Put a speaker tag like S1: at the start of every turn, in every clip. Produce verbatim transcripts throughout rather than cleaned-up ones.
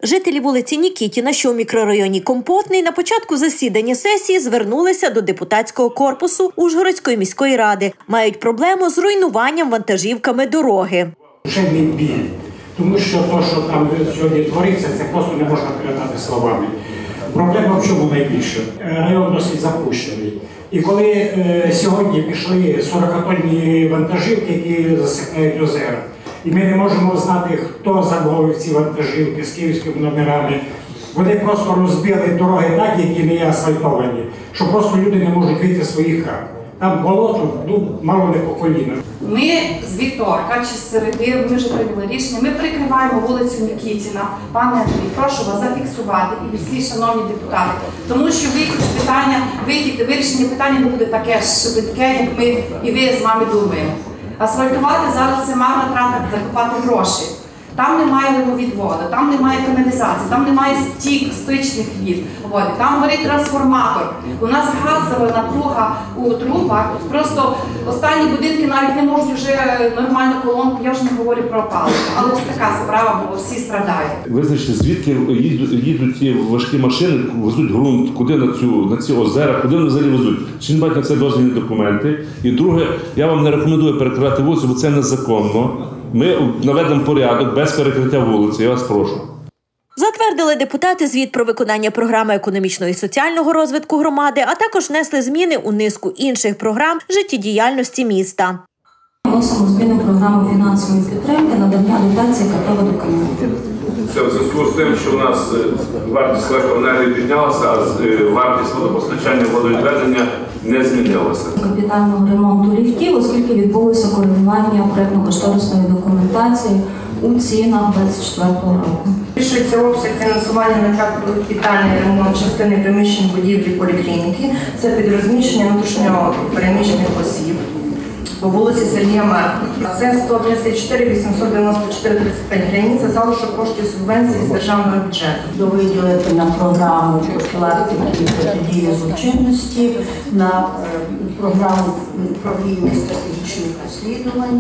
S1: Жителі вулиці Нікітіна, що у мікрорайоні Компотний, на початку засідання сесії звернулися до депутатського корпусу Ужгородської міської ради. Мають проблему з руйнуванням вантажівками дороги.
S2: Вже не біль, тому що те, що там сьогодні твориться, це просто не можна передати словами. Проблема в чому найбільше? Район досить запущений. І коли е, сьогодні пішли сорокатонні вантажівки, які засипають озера, і ми не можемо знати, хто замовив ці вантажівки з київськими номерами, вони просто розбили дороги так, які не є асфальтовані, що просто люди не можуть вийти з своїх хат. Там болото, ну, мало не по коліна.
S3: Ми з вівторка чи з середи, ми вже прийняли рішення, ми прикриваємо вулицю Нікітіна. Пане Андрій, прошу вас зафіксувати і всі шановні депутати, тому що вихід з питання, вихід, вирішення питання не буде таке швидке, як ми і ви з вами думаємо. Асфальтувати зараз це марна трата, закупати гроші. Там немає водовідводу, там немає каналізації, там немає стік, стичних від, води, там горить трансформатор. У нас газова напруга у трубах, просто останні будинки навіть не можуть вже нормально колонку, я вже не говорю про опалення. Але це така справа, бо всі страдають.
S4: Визначте, звідки їдуть, їдуть ті важкі машини, везуть ґрунт, куди на, цю, на ці озера, куди вони взагалі везуть. Чи не мають на це дозвільні документи? І друге, я вам не рекомендую перекривати вулицю, бо це незаконно. Ми наведемо порядок без перекриття вулиці, я вас прошу.
S1: Затвердили депутати звіт про виконання програми економічного і соціального розвитку громади, а також внесли зміни у низку інших програм життєдіяльності міста.
S5: Вносимо зміни програми фінансової підтримки, надання дотації КП «Водоканал».
S4: Це в зв'язку з тим, що в нас вартість електроенергії піднялася, а вартість водопостачання, водовідведення не змінилася.
S5: Капітального ремонту ліфтів, оскільки відбулося коригування проєктно-кошторисної документації у цінах двадцять четвертого року.
S6: Збільшується обсяг фінансування на капітальний ремонт частини приміщень будівлі поліклініки. Це під розміщення внутрішньо переміщених осіб по вулиці Сергія Меркова. Це сто п'ятдесят чотири вісімсот дев'яносто чотири тридцять п'ять гривень. Це залишок коштів субвенції з державного бюджету.
S5: Довиділити на програму профілактики і протидії злочинності, на програму управління стратегічних досліджень,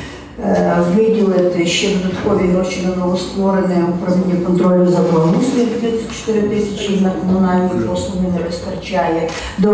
S5: виділити ще додаткові гроші на новостворене управління контролю за благоустрою тридцять чотири тисячі, на комунальні послуги не вистачає, до,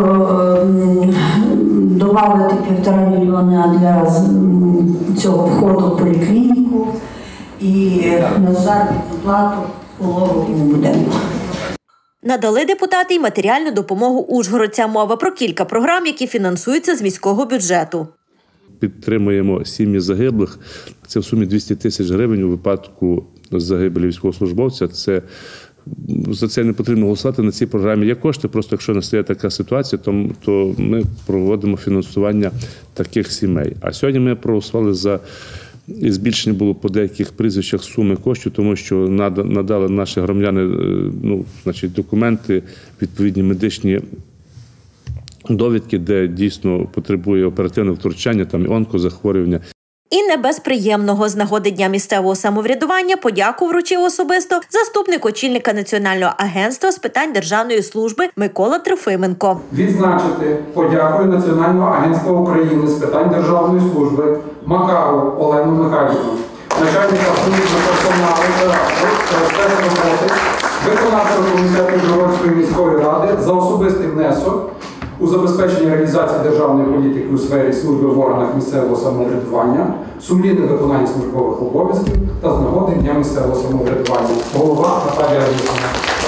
S5: добавити півтора мільйона для цього входу в поліклініку і на заробітну плату пологовому будинку.
S1: Надали депутати й матеріальну допомогу ужгородцям. Мова про кілька програм, які фінансуються з міського бюджету.
S4: Підтримуємо сім'ї загиблих. Це в сумі двісті тисяч гривень у випадку загибелі військовослужбовця. Це, за це не потрібно голосувати. На цій програмі є кошти. Просто якщо настає така ситуація, то, то ми проводимо фінансування таких сімей. А сьогодні ми проголосували за і збільшення було по деяких прізвищах суми коштів, тому що надали наші громадяни ну, значить, документи, відповідні медичні довідки, де дійсно потребує оперативного втручання, там і онкозахворювання.
S1: І не без приємного. З нагоди Дня місцевого самоврядування подяку вручив особисто заступник очільника Національного агентства з питань державної служби Микола Трофименко.
S7: Відзначити подякою Національного агентства України з питань державної служби Макару Олену Михайлівну, начальника служби персоналу та роботи, виконавчого комітету Ужгородської міської ради за особистий внесок у забезпечення реалізації державної політики у сфері служби в органах місцевого самоврядування, сумлінне виконання службових обов'язків та з нагоди Дня місцевого самоврядування. Голова Наталія Русина.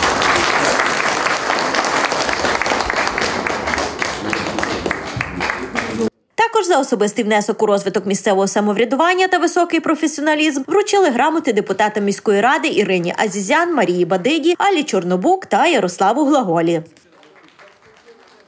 S1: Також за особистий внесок у розвиток місцевого самоврядування та високий професіоналізм вручили грамоти депутатам міської ради Ірині Азізян, Марії Бадиді, Алі Чорнобук та Ярославу Глаголі.